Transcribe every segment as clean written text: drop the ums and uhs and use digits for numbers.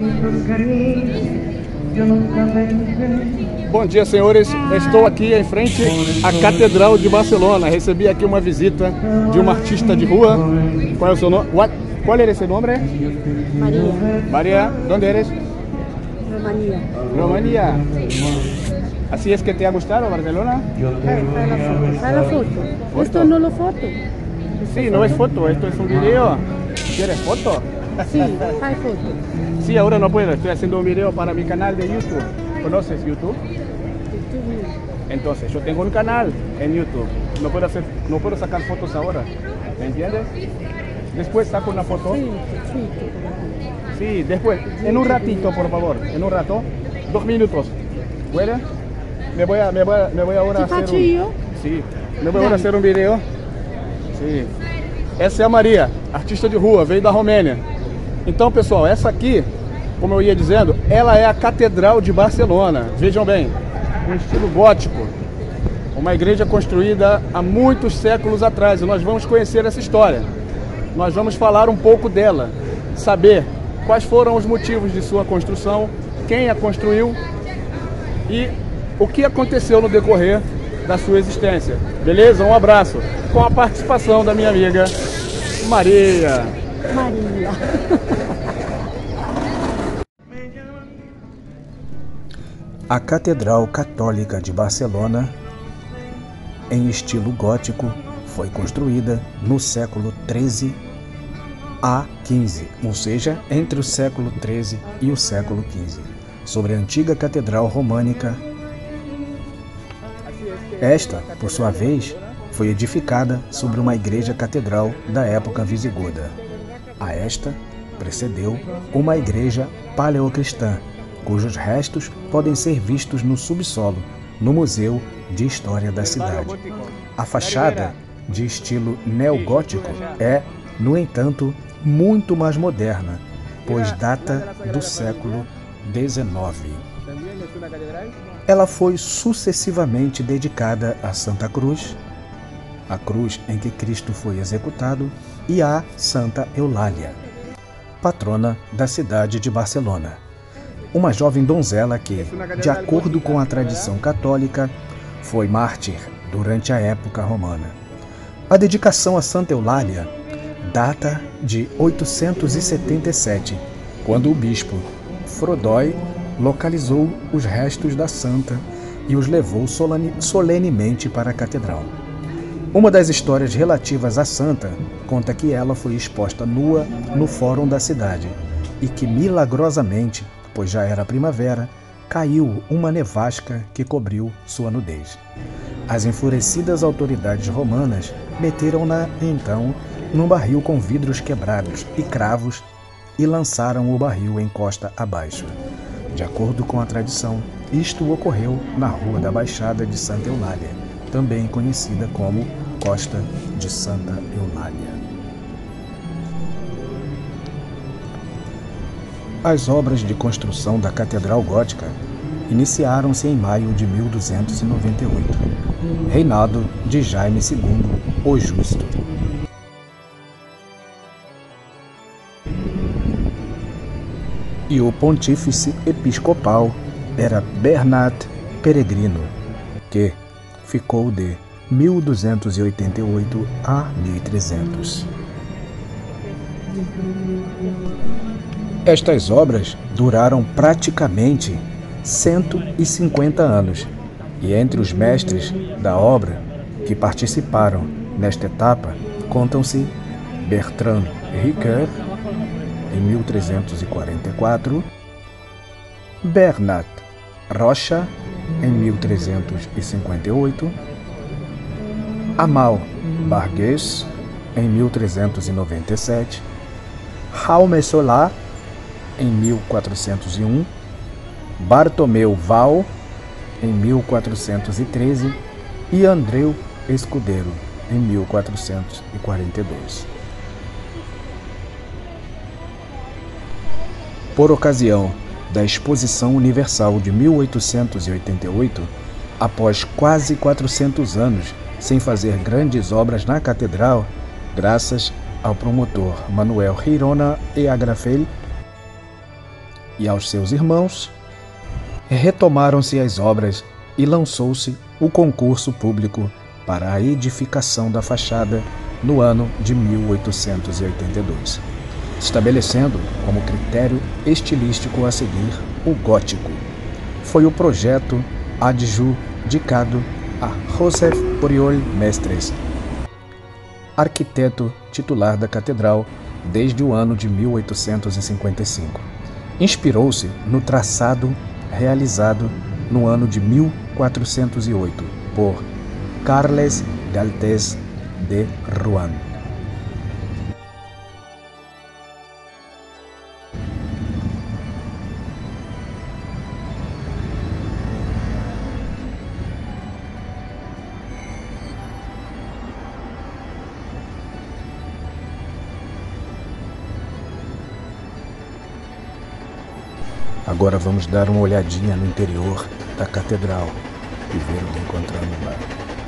Bom dia, senhores. Estou aqui em frente à Catedral de Barcelona. Recebi aqui uma visita de uma artista de rua. Qual é o seu nome? ¿Cuál eres el nombre? María. María, ¿dónde eres? Rumanía. Rumanía. ¿Así es que te ha gustado Barcelona? Faz la foto. Esto no lo foto. Sí, no es foto, esto es un video. ¿Quieres foto? Sí, faz foto. Sí, ahora no puedo, estoy haciendo un video para mi canal de YouTube. ¿Conoces YouTube? Entonces, yo tengo un canal en YouTube. No puedo sacar fotos ahora. ¿Me entiendes? Después saco una foto. Sí, sí. Sí, después. En un ratito, por favor. En un rato. 2 minutos. ¿Puede? Me voy ahora a hacer Sí, me voy ahora a hacer un video. Sí. Essa é a Maria, artista de rua, veio da Romênia. Então, pessoal, essa aqui, como eu ia dizendo, ela é a Catedral de Barcelona. Vejam bem, um estilo gótico. Uma igreja construída há muitos séculos atrás. E nós vamos conhecer essa história. Nós vamos falar um pouco dela, saber quais foram os motivos de sua construção, quem a construiu e o que aconteceu no decorrer da sua existência. Beleza? Um abraço. Com a participação da minha amiga Maria. Maria. A Catedral Católica de Barcelona, em estilo gótico, foi construída no século XIII a XV, ou seja, entre o século XIII e o século XV, sobre a antiga Catedral Românica. Esta, por sua vez, foi edificada sobre uma igreja-catedral da época visigoda. A esta precedeu uma igreja paleocristã, cujos restos podem ser vistos no subsolo, no Museu de História da cidade. A fachada, de estilo neogótico, é, no entanto, muito mais moderna, pois data do século XIX. Ela foi sucessivamente dedicada a Santa Cruz, a cruz em que Cristo foi executado, e a Santa Eulália, patrona da cidade de Barcelona. Uma jovem donzela que, de acordo com a tradição católica, foi mártir durante a época romana. A dedicação a Santa Eulália data de 877, quando o bispo Frodói localizou os restos da santa e os levou solenemente para a catedral. Uma das histórias relativas à santa conta que ela foi exposta nua no fórum da cidade e que milagrosamente, pois já era primavera, caiu uma nevasca que cobriu sua nudez. As enfurecidas autoridades romanas meteram-na, então, num barril com vidros quebrados e cravos e lançaram o barril em costa abaixo. De acordo com a tradição, isto ocorreu na Rua da Baixada de Santa Eulália, também conhecida como Costa de Santa Eulália. As obras de construção da Catedral Gótica iniciaram-se em maio de 1298, reinado de Jaime II, o Justo. E o pontífice episcopal era Bernat Peregrino, que ficou de 1288 a 1300. Estas obras duraram praticamente 150 anos, e entre os mestres da obra que participaram nesta etapa contam-se Bertrand Ricoeur, em 1344, Bernat Rocha, em 1358, Amal Barguès, em 1397, Jaume Solá, em 1401, Bartomeu Val, em 1413, e Andreu Escudeiro, em 1442. Por ocasião da Exposição Universal de 1888, após quase 400 anos sem fazer grandes obras na catedral, graças ao promotor Manuel Girona e Agrafel, e aos seus irmãos, retomaram-se as obras e lançou-se o concurso público para a edificação da fachada no ano de 1882, estabelecendo como critério estilístico a seguir o gótico. Foi o projeto adjudicado a Josep Oriol Mestres, arquiteto titular da catedral desde o ano de 1855. Inspirou-se no traçado realizado no ano de 1408 por Carles Galtés de Rohan. Agora vamos dar uma olhadinha no interior da catedral e ver o que encontramos lá.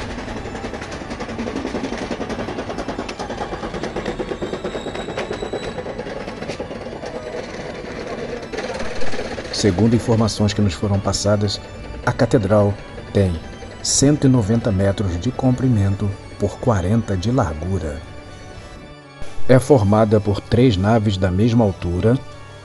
Segundo informações que nos foram passadas, a catedral tem 190 metros de comprimento por 40 de largura. É formada por 3 naves da mesma altura,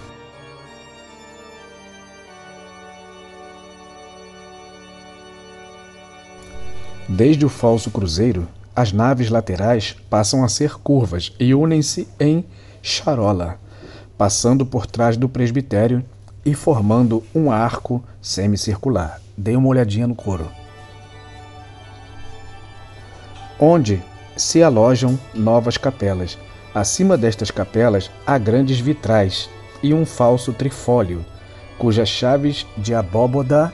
desde o falso cruzeiro, as naves laterais passam a ser curvas e unem-se em charola, passando por trás do presbitério e formando um arco semicircular. Dê uma olhadinha no coro, onde se alojam novas capelas. Acima destas capelas há grandes vitrais e um falso trifólio, cujas chaves de abóboda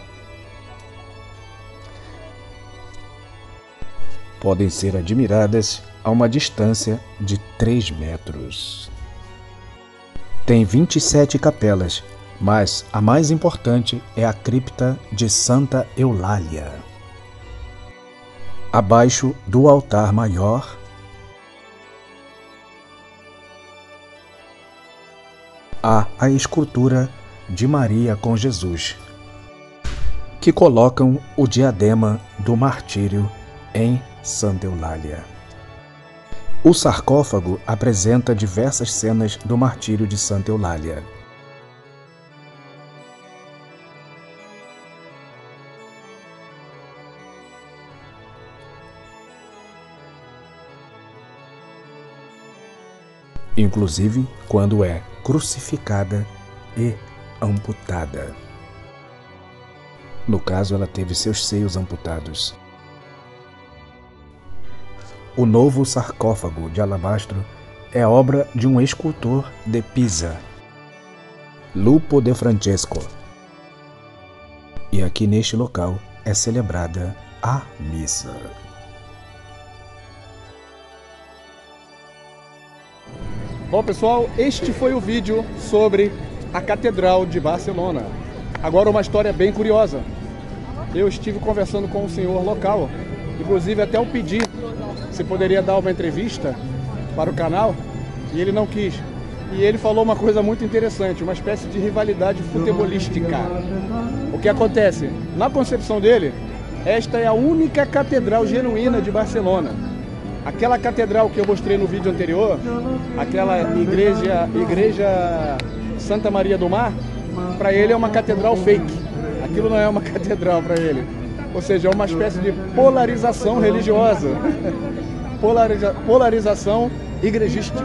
podem ser admiradas a uma distância de 3 metros. Tem 27 capelas, mas a mais importante é a cripta de Santa Eulália. Abaixo do altar maior há a escultura de Maria com Jesus, que colocam o diadema do martírio em Santa Eulália. O sarcófago apresenta diversas cenas do martírio de Santa Eulália. Inclusive quando é crucificada e amputada. No caso, ela teve seus seios amputados. O novo sarcófago de alabastro é obra de um escultor de Pisa, Lupo de Francesco. E aqui neste local é celebrada a missa. Bom, pessoal, este foi o vídeo sobre a Catedral de Barcelona. Agora uma história bem curiosa. Eu estive conversando com um senhor local, inclusive até eu pedi se poderia dar uma entrevista para o canal, e ele não quis. E ele falou uma coisa muito interessante, uma espécie de rivalidade futebolística. O que acontece? Na concepção dele, esta é a única catedral genuína de Barcelona. Aquela catedral que eu mostrei no vídeo anterior, aquela igreja Santa Maria do Mar, para ele é uma catedral fake. Aquilo não é uma catedral para ele. Ou seja, é uma espécie de polarização religiosa. Polarização igrejística.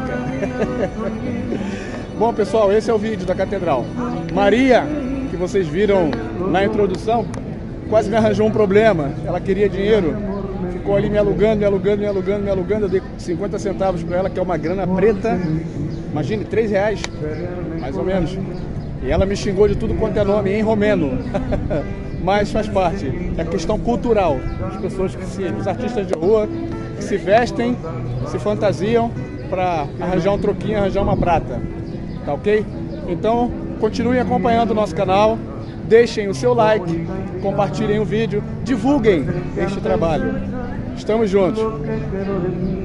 Bom, pessoal, esse é o vídeo da catedral. Maria, que vocês viram na introdução, quase me arranjou um problema. Ela queria dinheiro, ficou ali me alugando. Eu dei 50 centavos para ela, que é uma grana preta. Imagine, R$3, mais ou menos. E ela me xingou de tudo quanto é nome, em romeno. Mas faz parte, é questão cultural. As pessoas os artistas de rua que se vestem, se fantasiam para arranjar um troquinho, arranjar uma prata. Tá ok? Então, continuem acompanhando o nosso canal, deixem o seu like, compartilhem o vídeo, divulguem este trabalho. Estamos juntos.